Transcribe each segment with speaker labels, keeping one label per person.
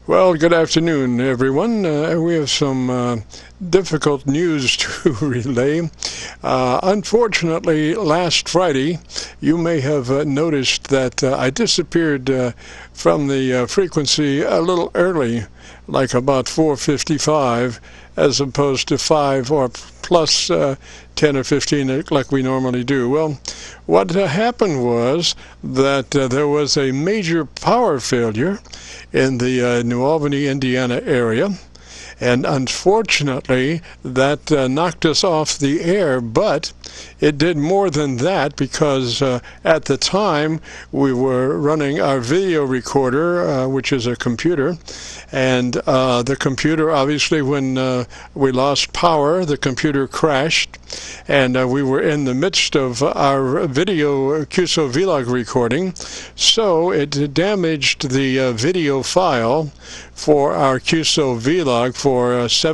Speaker 1: Well, good afternoon, everyone. We have some difficult news to relay. Unfortunately, last Friday, you may have noticed that I disappeared from the frequency a little early, like about 4:55, as opposed to 5 or plus 10 or 15 like we normally do. Well, what happened was that there was a major power failure in the New Albany, Indiana area, and unfortunately that knocked us off the air, but it did more than that, because at the time we were running our video recorder, which is a computer, and the computer, obviously, when we lost power, the computer crashed, and we were in the midst of our video QSO Vlog recording, so it damaged the video file for our QSO Vlog for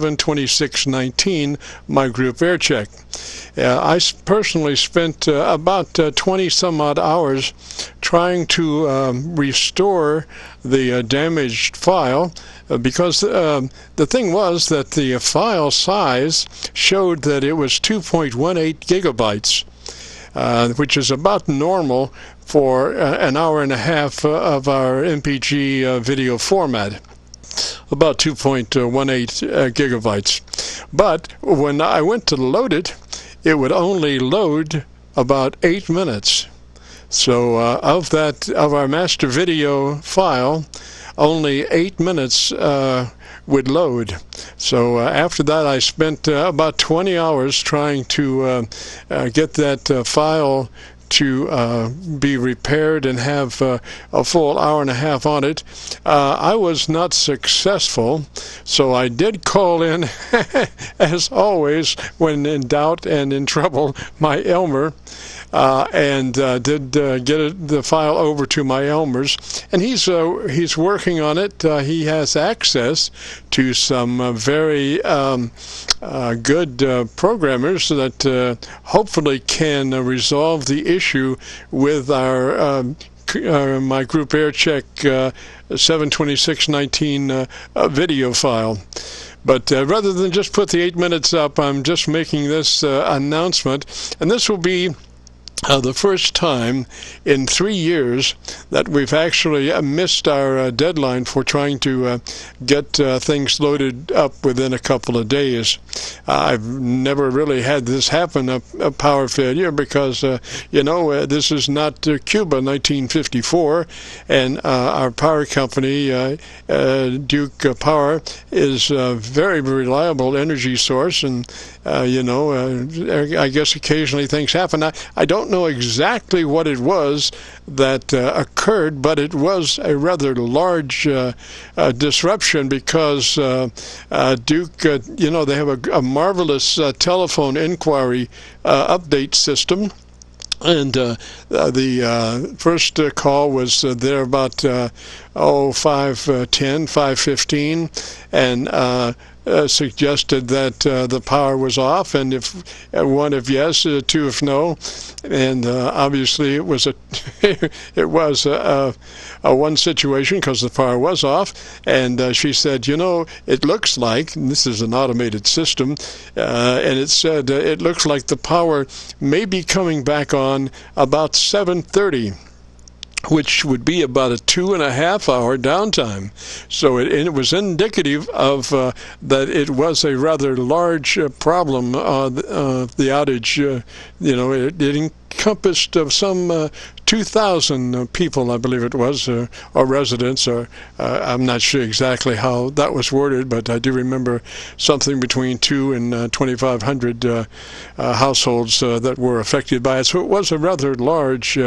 Speaker 1: 7/26/19, my group air check. I personally spent about 20 some odd hours trying to restore the damaged file, because the thing was that the file size showed that it was 2.18 gigabytes, which is about normal for an hour and a half of our MPG video format. About 2.18 gigabytes. But when I went to load it, it would only load about 8 minutes. So of our master video file, only 8 minutes would load. So after that, I spent about 20 hours trying to get that file to be repaired and have a full hour and a half on it. I was not successful, so I did call in, as always, when in doubt and in trouble, my Elmer, and did get the file over to my Elmer's, and he's working on it. He has access to some very good programmers that hopefully can resolve the issue with our my group air check 7/26/19 video file. But rather than just put the 8 minutes up, I'm just making this announcement, and this will be the first time in 3 years that we've actually missed our deadline for trying to get things loaded up within a couple of days. I've never really had this happen, a power failure, because this is not Cuba 1954, and our power company, Duke Power, is a very reliable energy source, and I guess occasionally things happen. I don't know exactly what it was that occurred, but it was a rather large disruption, because Duke, they have a marvelous telephone inquiry update system. And the first call was there about 5:10, 5:15, and suggested that the power was off, and if one if yes, two if no, and obviously it was a one situation, because the power was off, and she said, it looks like, and this is an automated system, and it said it looks like the power may be coming back on about 7:30. Which would be about a 2.5 hour downtime. So it was indicative of that it was a rather large problem, the outage. It encompassed of some 2,000 people, I believe it was, or residents, or I'm not sure exactly how that was worded, but I do remember something between 2 and 2,500 households that were affected by it. So it was a rather large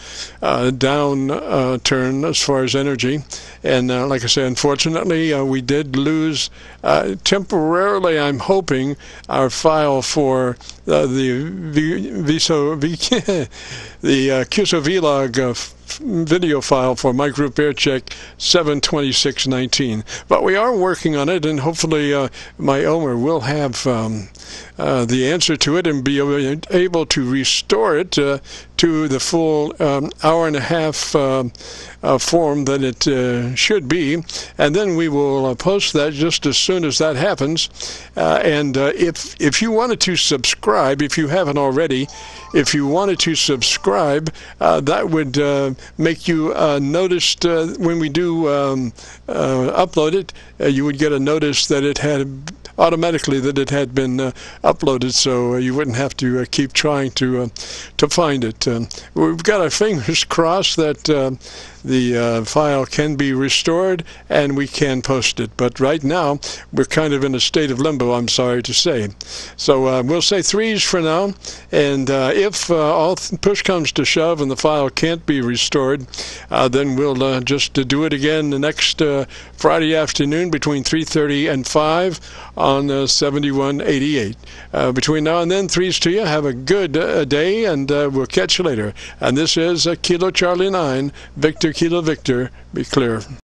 Speaker 1: downturn as far as energy. And like I say, unfortunately, we did lose temporarily, I'm hoping, our file for the QSO Vlog video file for my group AirCheck 72619. But we are working on it, and hopefully my owner will have the answer to it and be able to restore it to the full hour and a half form that it should be, and then we will post that just as soon as that happens. And if you wanted to subscribe, if you haven't already, if you wanted to subscribe, that would make you noticed when we do upload it. You would get a notice that it had automatically that it had been uploaded, so you wouldn't have to keep trying to find it. We've got our fingers crossed that the file can be restored and we can post it, but right now we're kind of in a state of limbo, I'm sorry to say. So we'll say 3s for now, and if all push comes to shove and the file can't be restored, then we'll just do it again the next Friday afternoon between 3:30 and 5 on 7188. Between now and then, 3s to you. Have a good day, and we'll catch you later. And this is Kilo Charlie 9, Victor Kilo Victor. Be clear.